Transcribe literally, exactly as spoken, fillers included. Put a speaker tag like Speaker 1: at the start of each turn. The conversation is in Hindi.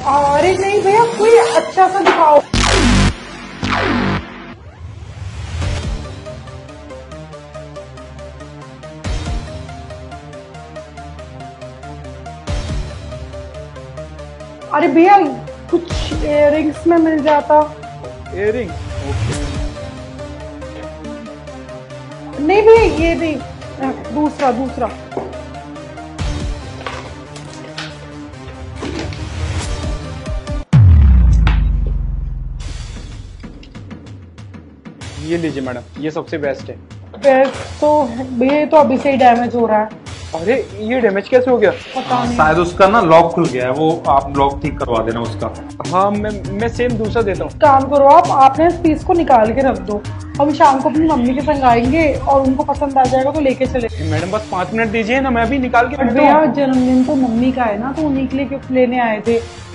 Speaker 1: अरे नहीं भैया, कोई अच्छा सा दिखाओ। अरे भैया कुछ इयररिंग्स में मिल जाता।
Speaker 2: इयररिंग?
Speaker 1: नहीं भैया ये नहीं, दूसरा दूसरा।
Speaker 2: ये लीजिए मैडम, ये सबसे बेस्ट है।
Speaker 1: बेस्ट तो भैया तो अभी से ही डैमेज हो रहा है।
Speaker 2: अरे ये डैमेज कैसे हो गया?
Speaker 1: पता नहीं,
Speaker 3: शायद उसका ना लॉक खुल गया है, वो आप लॉक ठीक करवा देना उसका।
Speaker 2: हाँ मैं मैं सेम दूसरा देता हूँ।
Speaker 1: काम करो आप आपने इस पीस को निकाल के रख दो, हम शाम को अपनी मम्मी के संग आएंगे और उनको पसंद आ जाएगा तो लेके चले।
Speaker 2: मैडम बस पाँच मिनट दीजिए ना, मैं अभी निकाल के रख
Speaker 1: भैया जन्मदिन तो मम्मी का है ना, तो उन्हीं के लिए गिफ्ट लेने आए थे।